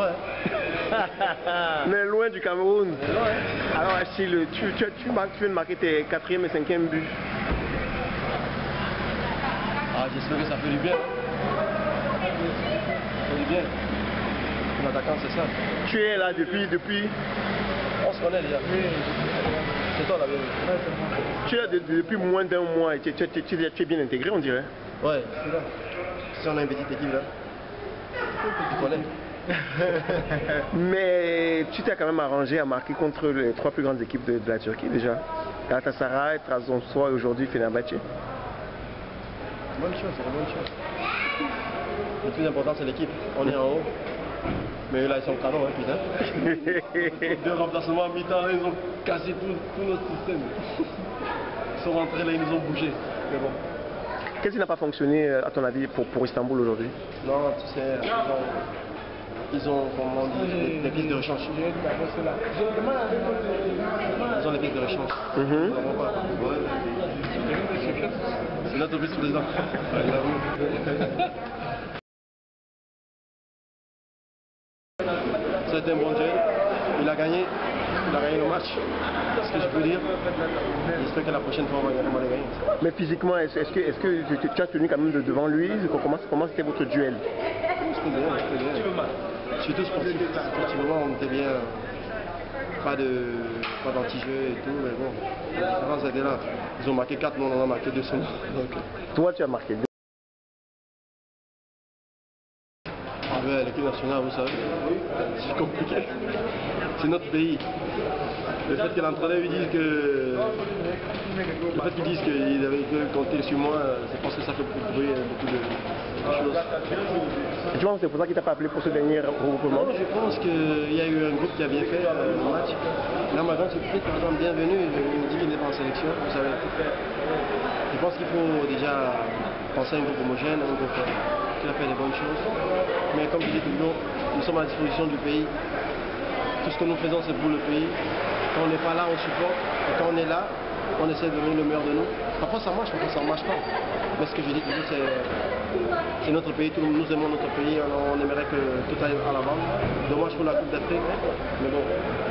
loin. Mais loin du Cameroun. Loin. Alors Achille, tu viens de marquer tes 4e et 5e buts. Ah, j'espère que ça fait du bien. Ça fait du bien. L'attaquant, c'est ça. Tu es là depuis... On se connaît déjà. C'est toi la vérité. Tu es là depuis moins d'1 mois et tu es bien intégré, on dirait. Ouais, je suis là. Si on a une petite équipe là, tu connais. Mais tu t'es quand même arrangé à marquer contre les 3 plus grandes équipes de la Turquie déjà. Galatasaray, Trabzonspor et aujourd'hui Fenerbahçe. Bonne chose, c'est une bonne chose. Le plus important c'est l'équipe. On est en haut. Mais là ils sont canons, hein, putain. 2 remplacements à mi-temps, ils ont cassé tout notre système. Ils sont rentrés là, ils nous ont bougé. Mais bon. Qu'est-ce qui n'a pas fonctionné à ton avis pour Istanbul aujourd'hui? Non, tu sais, ils ont comment on dit, des pistes de rechange. Ils ont des pistes de rechange. C'est notre vice-président. C'est un bon jeu. Il a gagné le match. C'est ce que je peux dire. J'espère que la prochaine fois on va les gagner. Mais physiquement, est-ce que tu as tenu quand même devant lui? Comment c'était votre duel? C'était bien. Surtout sportivement, on était bien. Pas d'anti-jeu et tout, mais bon, la différence était là. Ils ont marqué 4, nous on en a marqué 2 seulement. Toi, tu as marqué 2. L'équipe nationale, vous savez, c'est compliqué. C'est notre pays. Le fait que l'entraîneur lui dise que... Le fait qu'il dise qu'il avait compté sur moi, c'est parce que ça fait beaucoup de bruit, beaucoup de choses. Et tu penses que c'est pour ça qu'il t'a pas appelé pour ce dernier regroupement? Non, je pense qu'il y a eu un groupe qui a bien fait le match. Là maintenant, c'est peut-être par exemple bienvenue, il me dit qu'il n'est pas en sélection, vous savez. Je pense qu'il faut déjà penser à un groupe homogène, un groupe qui a fait des bonnes choses. Mais comme je dis toujours, nous sommes à la disposition du pays. Tout ce que nous faisons, c'est pour le pays. Quand on n'est pas là, on supporte. Et quand on est là, on essaie de donner le meilleur de nous. Parfois ça marche, parfois ça ne marche pas. Mais ce que je dis toujours, c'est notre pays. Nous aimons notre pays. On aimerait que tout aille à l'avant. Dommage pour la Coupe d'Afrique. Mais bon.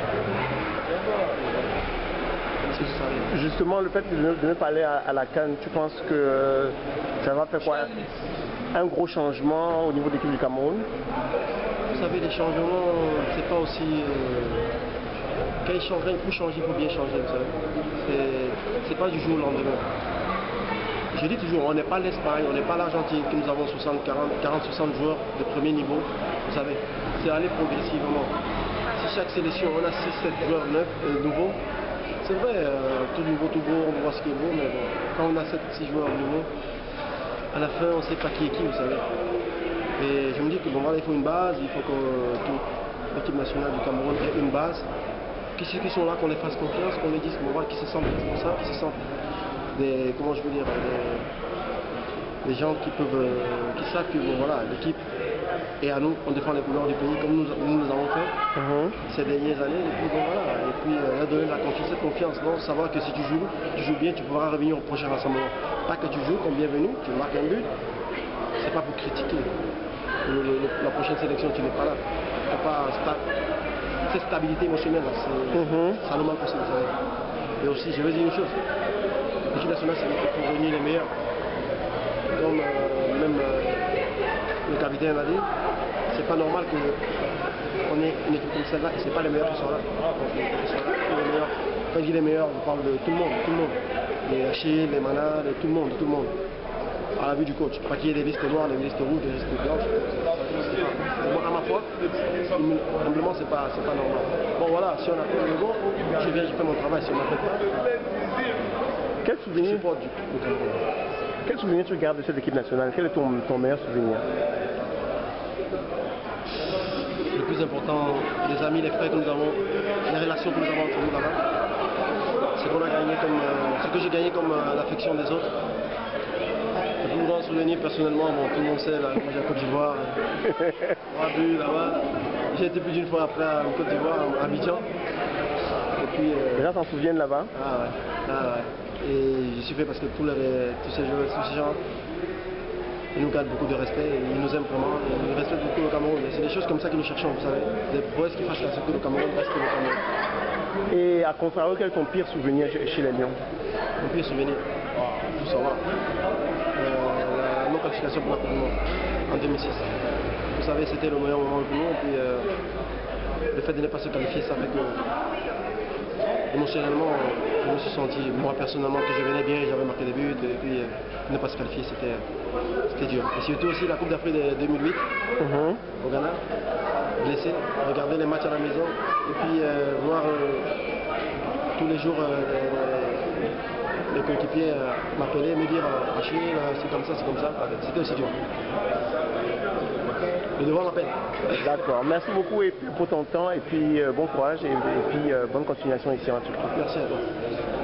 Justement, le fait de ne pas aller à la CAN, tu penses que ça va faire quoi? Un gros changement au niveau de l'équipe du Cameroun? Vous savez, les changements, c'est pas aussi... Quand il faut changer, il faut bien changer, vous savez. C'est pas du jour au lendemain. Je dis toujours, on n'est pas l'Espagne, on n'est pas l'Argentine, que nous avons 40-60 joueurs de premier niveau, vous savez. C'est aller progressivement. Si chaque sélection, on a 6-7 joueurs nouveaux, c'est vrai, tout nouveau, tout beau, on voit ce qui est beau, mais bon, quand on a 7-6 joueurs nouveaux, à la fin, on ne sait pas qui est qui, vous savez. Et je me dis que bon, voilà, il faut une base, il faut que toute l'équipe nationale du Cameroun ait une base. Que ceux qui sont là, qu'on les fasse confiance, qu'on les dise bon, voilà, qu'ils se sentent responsables, qu'ils se sentent des, comment je veux dire, des gens qui savent que bon, voilà, l'équipe est à nous, on défend les couleurs du pays comme nous avons fait ces dernières années. Et puis bon, voilà, et puis leur donner de la confiance, cette confiance, non, savoir que si tu joues bien, tu pourras revenir au prochain rassemblement. Pas que tu joues comme bienvenu, tu marques un but, c'est pas pour critiquer. La prochaine sélection, tu n'es pas là. Tu n'as pas cette stabilité émotionnelle, ça nous manque aussi, vous savez. Et aussi, je veux dire une chose, l'équipe nationale, c'est pour réunir les meilleurs. Comme même le capitaine a dit, c'est pas normal qu'on ait une équipe comme celle-là et c'est pas les meilleurs qui sont là. Donc, les meilleurs. Quand je dis les meilleurs, je parle de tout le monde. Les Achille, les Mana, tout le monde. À la vue du coach. Pas qu'il y ait des listes noires, des listes rouges, des listes blanches. Moi, à ma foi, humblement, c'est pas normal. Bon voilà, si on a fait le bon, je viens, je fais mon travail. Si on n'a fait pas, quel souvenir, quel souvenir tu gardes de cette équipe nationale? Quel est ton meilleur souvenir? Le plus important, les amis, les frères que nous avons, les relations que nous avons entre nous là-bas. C'est qu'on a gagné comme, ce que j'ai gagné comme l'affection des autres. Le plus grand souvenir personnellement, bon, tout le monde sait, là, moi j'ai à Côte d'Ivoire, 3 buts là-bas. J'ai été plus d'une fois après à Côte d'Ivoire, à Abidjan. Et puis, les gens s'en souviennent là-bas? Ah ouais. Et j'y suis fait parce que tous ces joueurs, tous ces gens, ils nous gardent beaucoup de respect, ils nous aiment vraiment, ils respectent beaucoup le Cameroun. C'est des choses comme ça que nous cherchons, vous savez. Des prouesses qui fassent la sécurité du Cameroun, reste le Cameroun. Et à contrario, quel est ton pire souvenir chez les Lions? Mon pire souvenir, tout savoir. La non-qualification pour la Coupe du Monde en 2006. Vous savez, c'était le meilleur moment pour nous. Et puis, le fait de ne pas se qualifier, ça fait que émotionnellement, je me suis senti, moi personnellement, que je venais bien, j'avais marqué des buts. Et puis, ne pas se qualifier, c'était dur. Et surtout aussi la Coupe d'Afrique de 2008 au Ghana, blessé, regarder les matchs à la maison. Et puis, voir tous les jours les coéquipiers m'appeler, me dire Achille, c'est comme ça, c'était aussi dur. Le devoir m'appelle. D'accord, merci beaucoup pour ton temps et puis bon courage et puis bonne continuation ici en Turquie. Merci à toi.